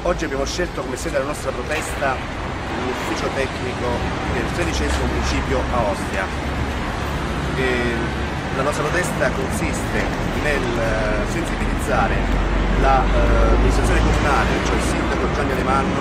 Oggi abbiamo scelto come sede della nostra protesta l'ufficio tecnico del 13° municipio a Ostia. La nostra protesta consiste nel sensibilizzare l'amministrazione comunale, cioè il sindaco Gianni Alemanno,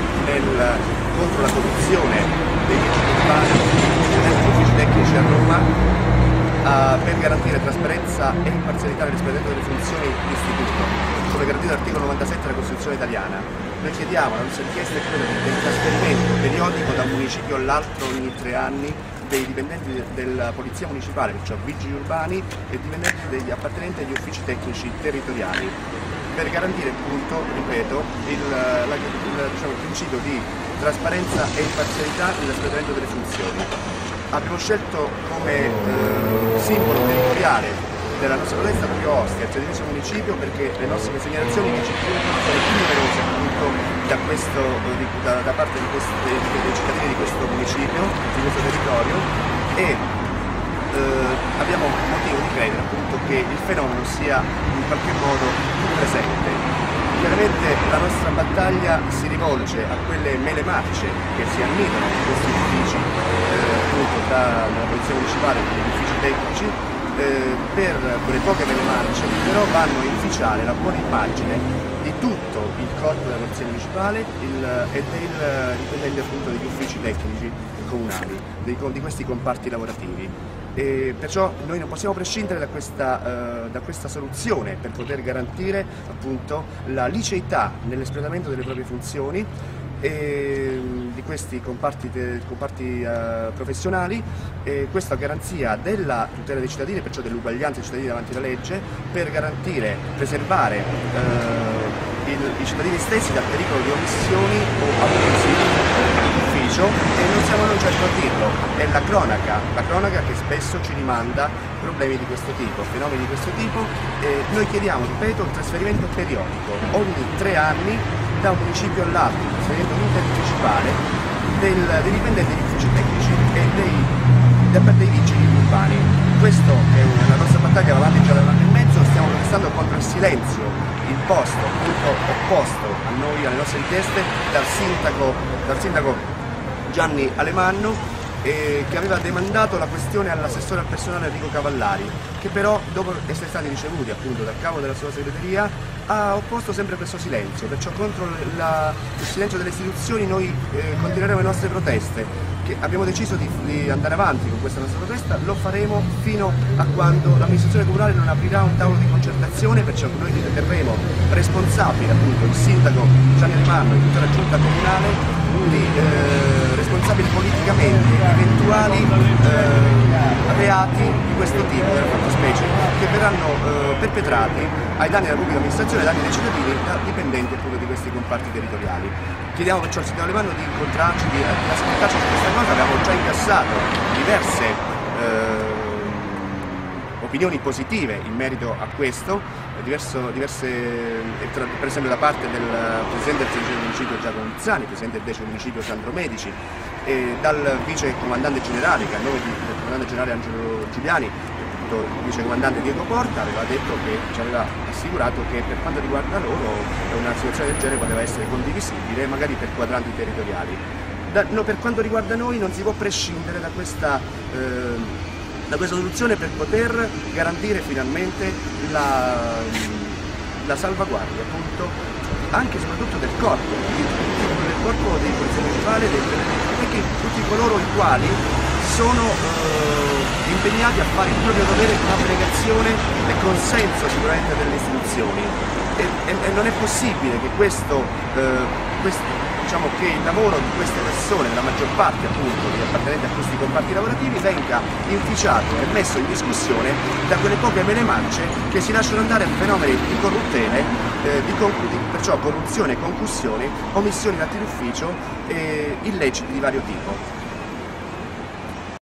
contro la corruzione dei vigili urbani degli uffici tecnici a Roma, per garantire trasparenza e imparzialità nell'espletamento delle funzioni d'istituto, come garantito dall'articolo 97 della Costituzione italiana. Noi chiediamo, la nostra richiesta è quella del trasferimento periodico da un municipio all'altro ogni 3 anni dei dipendenti della Polizia Municipale, cioè vigili urbani e dipendenti degli appartenenti agli uffici tecnici territoriali, per garantire appunto, ripeto, il principio di trasparenza e imparzialità nell'espletamento delle funzioni. Abbiamo scelto come simbolo territoriale della nostra protesta proprio Ostia, il 13° municipio, perché le nostre segnalazioni che ci giungono sono più numerose appunto da parte dei cittadini di questo municipio, di questo territorio, e abbiamo motivo di credere appunto che il fenomeno sia in qualche modo più presente. Chiaramente la nostra battaglia si rivolge a quelle mele marce che si annidano in questi uffici, appunto dalla Polizia Municipale e dagli uffici tecnici, per quelle poche mele marce che però vanno a inficiare la buona immagine di tutto il corpo della Polizia Municipale e dei dipendenti appunto degli uffici tecnici comunali, di questi comparti lavorativi. E perciò noi non possiamo prescindere da questa soluzione per poter garantire appunto la liceità nell'espletamento delle proprie funzioni di questi comparti professionali, e questa garanzia della tutela dei cittadini, perciò dell'uguaglianza dei cittadini davanti alla legge, per garantire, preservare i cittadini stessi dal pericolo di omissioni o abusi d'ufficio. E non siamo noi certo a dirlo, è la cronaca che spesso ci rimanda problemi di questo tipo, fenomeni di questo tipo, e noi chiediamo, ripeto, il trasferimento periodico ogni 3 anni da un municipio all'altro, il trasferimento intermunicipale dei dipendenti degli uffici tecnici e dei vigili urbani. Questa è la nostra battaglia, va avanti già da 1 anno e mezzo, stiamo protestando contro il silenzio imposto, appunto opposto a noi, alle nostre richieste, dal sindaco Gianni Alemanno, che aveva demandato la questione all'assessore al personale Enrico Cavallari, che però dopo essere stati ricevuti appunto dal capo della sua segreteria ha opposto sempre questo silenzio. Perciò contro il silenzio delle istituzioni noi continueremo le nostre proteste, che abbiamo deciso di andare avanti con questa nostra protesta, lo faremo fino a quando l'amministrazione comunale non aprirà un tavolo di concertazione. Perciò noi riterremo responsabile appunto il sindaco Gianni Alemanno e tutta la giunta comunale, responsabili politicamente di eventuali reati di questo tipo, della fattispecie, che verranno perpetrati ai danni della pubblica amministrazione, ai danni dei cittadini, da dipendenti appunto di questi comparti territoriali. Chiediamo perciò al sindaco Alemanno di incontrarci, di ascoltarci su questa cosa. Abbiamo già incassato diverse opinioni positive in merito a questo, diverse, per esempio da parte del presidente del 13° municipio Giacomo Mizzani, presidente del 10° municipio Sandro Medici, e dal vice comandante generale, che a nome del comandante generale Angelo Giuliani, il vice comandante Diego Porta, aveva detto che ci aveva assicurato che per quanto riguarda loro una situazione del genere poteva essere condivisibile, magari per quadranti territoriali. Per quanto riguarda noi non si può prescindere da questa soluzione per poter garantire finalmente la salvaguardia appunto anche e soprattutto del corpo dei polizia municipali, e tutti coloro i quali sono impegnati a fare il proprio dovere con abnegazione e consenso sicuramente delle istituzioni, e non è possibile che diciamo che il lavoro di queste persone, la maggior parte appunto degli appartenenti a questi comparti lavorativi, venga inficiato e messo in discussione da quelle poche mele mance che si lasciano andare a fenomeni di corruttela, perciò corruzione, concussione, omissioni d'atti d'ufficio e illeciti di vario tipo.